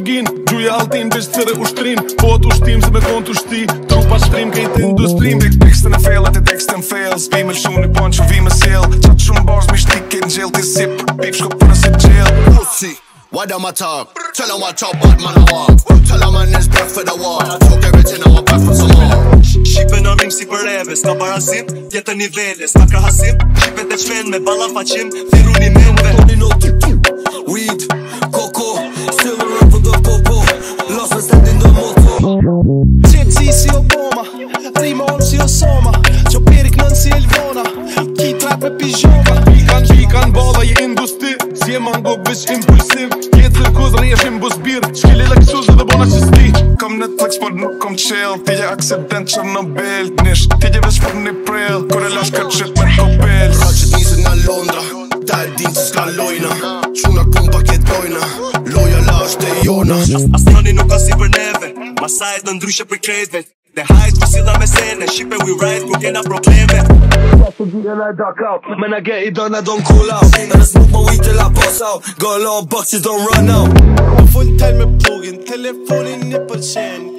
Lamborghini, gjuja altin, bish tëre ushtrin. Po të ushtim se me kon të ushti, trupa shtrim kejt industrim. Tekstën e fellat e tekstën fails, vi me lëshun i pon që vi me sel. Qatë shumë bars me shtik kejt n'gjell t'i sip, pip shko përë si gjell. Pussy, why don't I talk? Tell them I talk, but man I walk. Tell them man is back for the war. I took everything, I'm back for some more. Shqipe në rim si për eve, s'ka parasim, tjetër nivele, s'ka krahasim. Shqipe të qmen me balla faqim, thiru një menve. Tony no weed, coco, still around for the popo. Lost and standing the moto. Qetësi si Obama, rima on si Osama. Qo perik nën si Elvona, ki trap me pijama. Pikan balla i industri, si e mango bish impulsiv. Jetë cirkuz rejshim busbir, shkili leksuz dhe bona qisti. Kom Netflix por nuk kom chill, ti je aksident Chernobyl. Nish, ti je vesh për një prill, kore lash ka qit me kopel. Raqet nisin nga Londra, ta e din që s'ka lojna. Quna kun paket lojna, loja la është e jona. As njoni nuk ka si për neve, masajt në ndryshe për krejtve. Dhe hajt për sila me sene, Shqipe we ride kur kena probleme. And I duck out, man I get it done, I don't cool out. And I smoke my weed till I pass out. Got a lot of boxes, don't run out. Full time me plugin, telefonin një pëlqen.